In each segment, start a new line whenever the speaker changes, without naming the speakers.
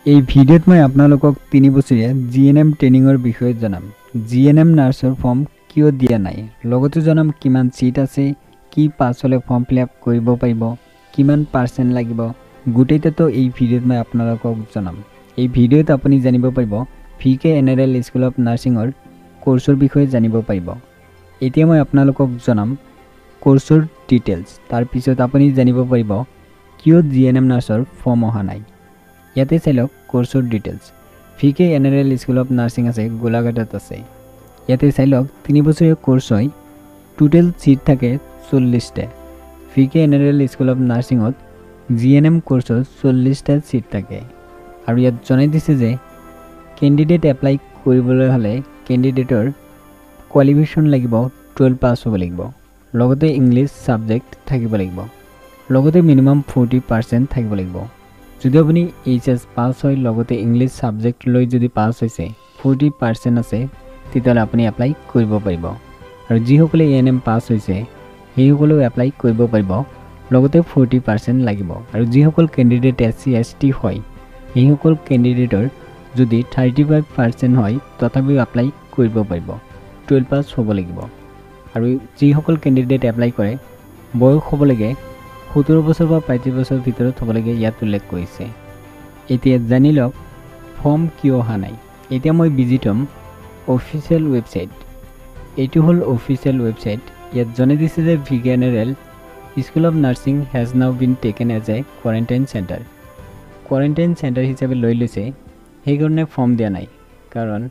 এই ভিডিঅ'ত মই আপোনালোকক 3 বছৰীয়া জিএনএম ট্ৰেইনিঙৰ বিষয়ে জনাম। জিএনএম নাৰ্ছৰ ফৰ্ম কিয় দিয়া নাই, লগতে জনাম কিমান সিট আছে, কি পাছ হ'লে ফৰ্ম ফিলআপ কৰিব পাৰিব, কিমান পাৰ্চেণ্ট লাগিব, গোটেইটো এই ভিডিঅ'ত মই আপোনালোকক জনাম। এই ভিডিঅ'ত আপুনি জানিব পাৰিব ভিকে এনআৰএল স্কুল অফ নাৰ্ছিঙৰ কোৰ্ছৰ বিষয়ে জানিব পাৰিব। এতিয়া মই আপোনালোকক জনাম কোৰ্ছৰ ডিটেইলছ। তাৰ পিছত আপুনি জানিব পাৰিব কিয় জিএনএম নাৰ্ছৰ ফৰ্ম অহা নাই। ইয়াতে চাই লওক কোৰ্ছৰ details. VK NRL school of nursing আছে গোলাঘাটত আছে। ইয়াতে চাই লওক 3 বছৰীয়া কোৰ্ছ হয়, টোটেল সিট থাকে 40টা। ভিকে এনআৰএল স্কুল অফ নাৰ্ছিঙত জিএনএম কোৰ্ছত 40টা সিট থাকে। আৰু ইয়াত জনাই দিছে যে কেণ্ডিডেট এপ্লাই কৰিবলৈ হ'লে কেণ্ডিডেটৰ কোৱালিফিকেশ্যন লাগিব 12 পাছ হ'ব লাগিব, লগতে ইংলিছ ছাবজেক্ট থাকিব লাগিব, লগতে মিনিমাম 40% থাকিব লাগিব। যদি আপুনি এইচএছ পাছ হয় লগতে ইংলিছ ছাবজেক্ট লৈ যদি পাছ হৈছে 40% আছে তেতিয়াহ'লে আপুনি এপ্লাই কৰিব পাৰিব। আৰু যিসকলে এএনএম পাছ হৈছে সেইসকলেও এপ্লাই কৰিব পাৰিব, লগতে 40% লাগিব। আৰু যিসকল কেণ্ডিডেট এছচি এছটি হয় সেইসকল কেণ্ডিডেটৰ যদি 35% হয় তথাপিও এপ্লাই কৰিব পাৰিব, 12 পাছ হ'ব লাগিব। আৰু যিসকল কেণ্ডিডেট এপ্লাই কৰে বয়স হ'ব লাগে 17 বছৰ বা 35 বছৰৰ ভিতৰত হ'ব লাগে, ইয়াত উল্লেখ কৰিছে। এতিয়া জানি লওক ফৰ্ম কিয় অহা নাই। এতিয়া মই ভিজিট হ'ম অফিচিয়েল ৱেবছাইট। এইটো হ'ল অফিচিয়েল ৱেবছাইট। ইয়াত জনাই দিছে যে VK NRL school of nursing has now been taken as a quarantine centre. Quarantine centre হিচাপে লৈ লৈছে, সেইকাৰণে ফৰ্ম দিয়া নাই। কাৰণ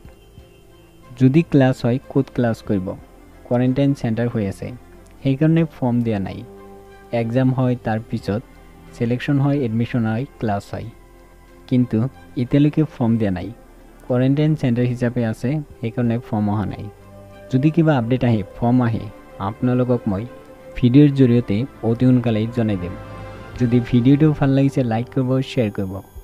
যদি ক্লাছ হয় ক'ত ক্লাছ কৰিব, কোৱাৰেণ্টাইন চেণ্টাৰ হৈ আছে, সেইকাৰণে ফৰ্ম দিয়া নাই। এক্সাম হয়, তাৰপিছত চিলেকশ্যন হয়, এডমিশ্যন হয়, ক্লাছ হয়, কিন্তু এতিয়ালৈকে ফৰ্ম দিয়া নাই। কোৱাৰেণ্টাইন চেণ্টাৰ হিচাপে আছে, সেইকাৰণে ফৰ্ম অহা নাই। যদি কিবা আপডেট আহে, ফৰ্ম আহে, আপোনালোকক মই ভিডিঅ'ৰ জৰিয়তে অতি সোনকালেই জনাই দিম। যদি ভিডিঅ'টো ভাল লাগিছে লাইক কৰিব, শ্বেয়াৰ কৰিব।